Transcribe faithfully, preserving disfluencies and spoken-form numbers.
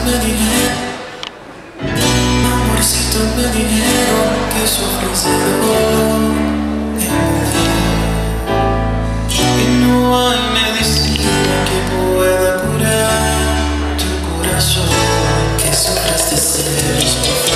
me dijeron, amorcito me dijeron que sufres de dolor de mujer, y no hay medicina que pueda curar tu corazón, que sufres de celos.